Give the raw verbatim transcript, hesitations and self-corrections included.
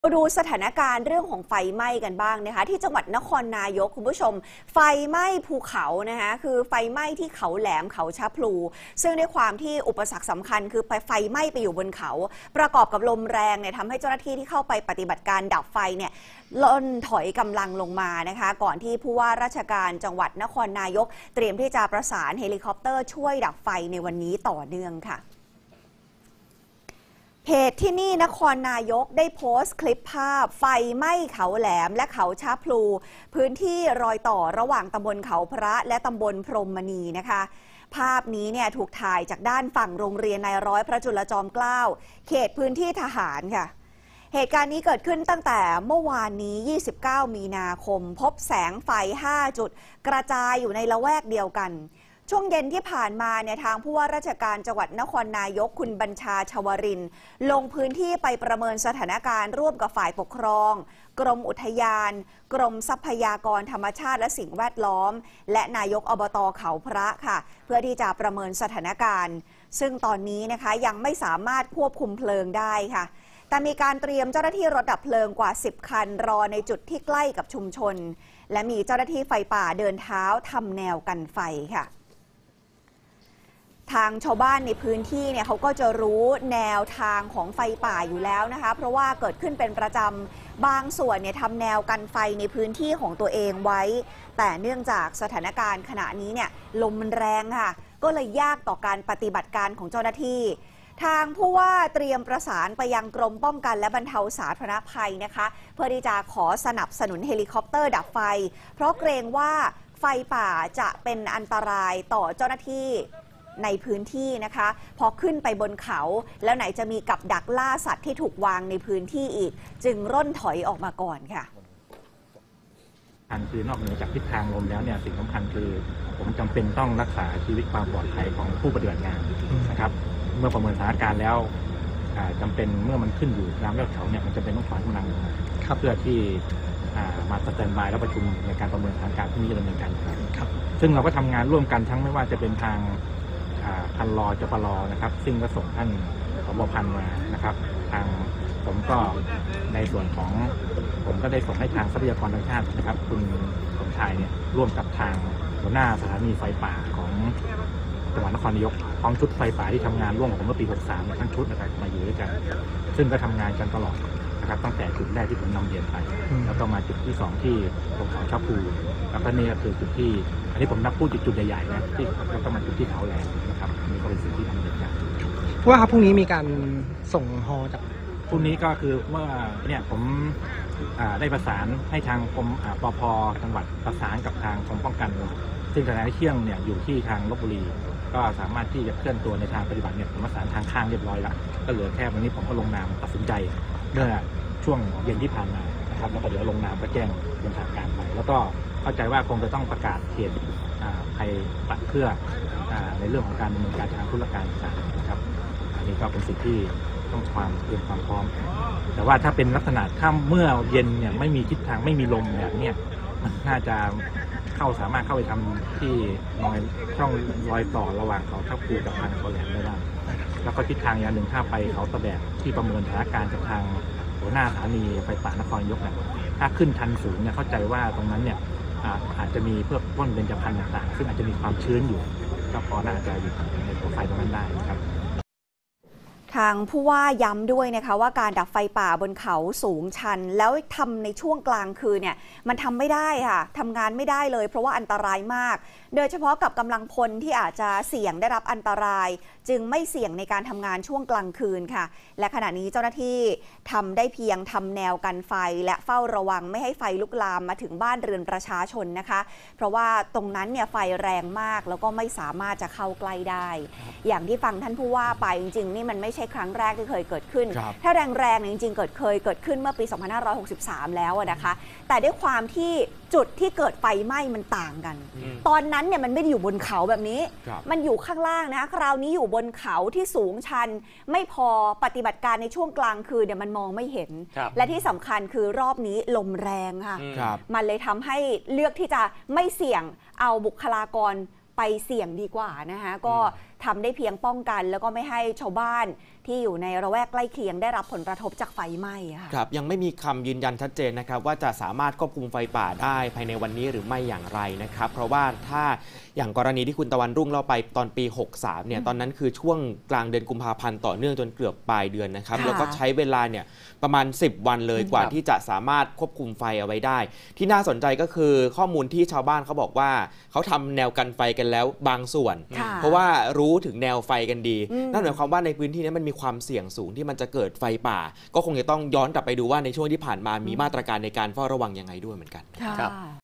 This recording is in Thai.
ดูสถานการณ์เรื่องของไฟไหม้กันบ้างนะคะที่จังหวัดนครนายกคุณผู้ชมไฟไหม้ภูเขานะคะคือไฟไหม้ที่เขาแหลมเขาชะพลูซึ่งในความที่อุปสรรคสำคัญคือไฟไหม้ไปอยู่บนเขาประกอบกับลมแรงเนี่ยทำให้เจ้าหน้าที่ที่เข้าไปปฏิบัติการดับไฟเนี่ยล่นถอยกำลังลงมานะคะก่อนที่ผู้ว่าราชการจังหวัดนครนายกเตรียมที่จะประสานเฮลิคอปเตอร์ช่วยดับไฟในวันนี้ต่อเนื่องค่ะเพจที่นี่นครนายกได้โพสต์คลิปภาพไฟไหม้เขาแหลมและเขาชะพลูพื้นที่รอยต่อระหว่างตำบลเขาพระและตำบลพรหมณีนะคะภาพนี้เนี่ยถูกถ่ายจากด้านฝั่งโรงเรียนนายร้อยพระจุลจอมเกล้าเขตพื้นที่ทหารค่ะเหตุการณ์นี้เกิดขึ้นตั้งแต่เมื่อวานนี้ยี่สิบเก้ามีนาคมพบแสงไฟห้าจุดกระจายอยู่ในละแวกเดียวกันช่วงเย็นที่ผ่านมาเนี่ยทางผู้ว่าราชการจังหวัดนครนายกคุณบัญชาชวรินทร์ลงพื้นที่ไปประเมินสถานการณ์ร่วมกับฝ่ายปกครองกรมอุทยานกรมทรัพยากรธรรมชาติและสิ่งแวดล้อมและนายกอบต.เขาพระค่ะเพื่อที่จะประเมินสถานการณ์ซึ่งตอนนี้นะคะยังไม่สามารถควบคุมเพลิงได้ค่ะแต่มีการเตรียมเจ้าหน้าที่รถดับเพลิงกว่าสิบคันรอในจุดที่ใกล้กับชุมชนและมีเจ้าหน้าที่ไฟป่าเดินเท้าทำแนวกันไฟค่ะทางชาวบ้านในพื้นที่เนี่ยเขาก็จะรู้แนวทางของไฟป่าอยู่แล้วนะคะเพราะว่าเกิดขึ้นเป็นประจำบางส่วนเนี่ยทำแนวกันไฟในพื้นที่ของตัวเองไว้แต่เนื่องจากสถานการณ์ขณะนี้เนี่ยลมมันแรงค่ะก็เลยยากต่อการปฏิบัติการของเจ้าหน้าที่ทางผู้ว่าเตรียมประสานไปยังกรมป้องกันและบรรเทาสาธารณภัยนะคะเพื่อที่จะขอสนับสนุนเฮลิคอปเตอร์ดับไฟเพราะเกรงว่าไฟป่าจะเป็นอันตรายต่อเจ้าหน้าที่ในพื้นที่นะคะพอขึ้นไปบนเขาแล้วไหนจะมีกับดักล่าสัตว์ที่ถูกวางในพื้นที่อีกจึงร่นถอยออกมาก่อนค่ะอันคือนอกเหนือจากทิศทางลมแล้วเนี่ยสิ่งสำคัญคือผมจำเป็นต้องรักษาชีวิตความปลอดภัยของผู้ปฏิบัติงานนะครับเมื่อประเมินสถานการณ์แล้วจำเป็นเมื่อมันขึ้นอยู่ตามยอดเขาเนี่ยมันจำเป็นต้องถอนกำลังลงมาเพื่อที่มาสแตนบายแล้วประชุมในการประเมินสถานการณ์ที่นี้ดำเนินการครับซึ่งเราก็ทำงานร่วมกันทั้งไม่ว่าจะเป็นทางพันรอจปรนะครับซึ่งก็ส่งท่านผบ.พันมานะครับทางผมก็ในส่วนของผมก็ได้ส่งให้ทางทรัพยากรธรรมชาตินะครับคุณสมชายเนี่ยร่วมกับทางหัวหน้าสถานีไฟป่าของจังหวัดนครนายกพร้อมชุดไฟป่าที่ทำงานร่วมกับผมเมื่อปีหกสามทั้งชุดนะครับมาอยู่ด้วยกันซึ่งก็ทำงานกันตลอดนะครับตั้งแต่จุดแรกที่ผมนำเรียนไปแล้วก็มาจุดที่สองที่ตรงเขาชะพลูแล้วก็นี่ก็คือจุดที่อันนี้ผมนับพูดจุดจุดใหญ่ๆนะที่แล้วก็มาจุดที่เขาแหลมนะครับมีก็เป็นสิ่งที่ทำเนินการว่าครับพรุ่งนี้มีการส่งฮอจากพรุ่งนี้ก็คือเมื่อเนี่ยผมได้ประสานให้ทางกรมปภ.จังหวัดประสานกับทางกรมป้องกันซึ่งสถานที่เที่ยงเนี่ยอยู่ที่ทางลพบุรีก็สามารถที่จะเคลื่อนตัวในทางปฏิบัติเนี่ยผมประสานทางข้างเรียบร้อยแล้วก็เหลือแค่วันนี้ผมก็ลงนามตัดสินใจเมื่อช่วงเย็นที่ผ่านมานะครับแล้วก็เดี๋ยวลงนามก็แจ้งเป็นทางการไปแล้วก็เข้าใจว่าคงจะต้องประกาศเขตภัยปัดเพื่อในเรื่องของการดำเนินการทางธุรการต่างๆนะครับอันนี้ก็เป็นสิ่งที่ต้องความเตรียมความพร้อมแต่ว่าถ้าเป็นลักษณะถ้าเมื่อเย็นเนี่ยไม่มีทิศทางไม่มีลมแบบนี้มันน่าจะเข้าสามารถเข้าไปทำที่รอยช่องรอยต่อระหว่างเขาชะพลูกับทางเขาแหลมได้แล้วก็ทิศทางอย่างหนึ่งถ้าไปเขาตะแบกที่ประเมินสถานการณ์จากทางหัวหน้าสถานีไฟป่านครนายกเนี่ยถ้าขึ้นทันสูงเนี่ยเข้าใจว่าตรงนั้นเนี่ยอาจจะมีเพื่อพ่นเบญจพรรณต่างๆซึ่งอาจจะมีความชื้นอยู่ก็พอน่าจะอยู่ในตัวไฟตรงนั้นได้นะครับทางผู้ว่าย้ำด้วยนะคะว่าการดับไฟป่าบนเขาสูงชันแล้วทำในช่วงกลางคืนเนี่ยมันทำไม่ได้ค่ะทำงานไม่ได้เลยเพราะว่าอันตรายมากโดยเฉพาะกับกำลังพลที่อาจจะเสี่ยงได้รับอันตรายจึงไม่เสี่ยงในการทำงานช่วงกลางคืนค่ะและขณะนี้เจ้าหน้าที่ทำได้เพียงทำแนวกันไฟและเฝ้าระวังไม่ให้ไฟลุกลามมาถึงบ้านเรือนประชาชนนะคะเพราะว่าตรงนั้นเนี่ยไฟแรงมากแล้วก็ไม่สามารถจะเข้าใกล้ได้อย่างที่ฟังท่านผู้ว่าไปจริงๆนี่มันไม่ใช่ครั้งแรกที่เคยเกิดขึ้นถ้าแรงๆจริงๆเกิดเคยเกิดขึ้นเมื่อปีสองพันห้าร้อยหกสิบสามแล้วนะคะแต่ด้วยความที่จุดที่เกิดไฟไหม้มันต่างกันตอนนั้นเนี่ยมันไม่ได้อยู่บนเขาแบบนี้มันอยู่ข้างล่างนะคราวนี้อยู่บนเขาที่สูงชันไม่พอปฏิบัติการในช่วงกลางคืนเนี่ยมันมองไม่เห็นและที่สำคัญคือรอบนี้ลมแรงค่ะมันเลยทำให้เลือกที่จะไม่เสี่ยงเอาบุคลากรไปเสี่ยงดีกว่านะคะก็ทำได้เพียงป้องกันแล้วก็ไม่ให้ชาวบ้านที่อยู่ในระแวกใกล้เคียงได้รับผลกระทบจากไฟไหม้ค่ะครับยังไม่มีคำยืนยันชัดเจนนะครับว่าจะสามารถควบคุมไฟป่าได้ภายในวันนี้หรือไม่อย่างไรนะครับเพราะว่าถ้าอย่างกรณีที่คุณตะวันรุ่งเล่าไปตอนปีหกสามเนี่ยตอนนั้นคือช่วงกลางเดือนกุมภาพันธ์ต่อเนื่องจนเกือบปลายเดือนนะครับแล้วก็ใช้เวลาเนี่ยประมาณสิบวันเลยกว่าที่จะสามารถควบคุมไฟเอาไว้ได้ที่น่าสนใจก็คือข้อมูลที่ชาวบ้านเขาบอกว่าเขาทำแนวกันไฟกันแล้วบางส่วนเพราะว่ารู้ถึงแนวไฟกันดีนั่นหมายความว่าในพื้นที่นี้มันมีความเสี่ยงสูงที่มันจะเกิดไฟป่าก็คงจะต้องย้อนกลับไปดูว่าในช่วงที่ผ่านมามีมาตรการในการเฝ้าระวังยังไงด้วยเหมือนกัน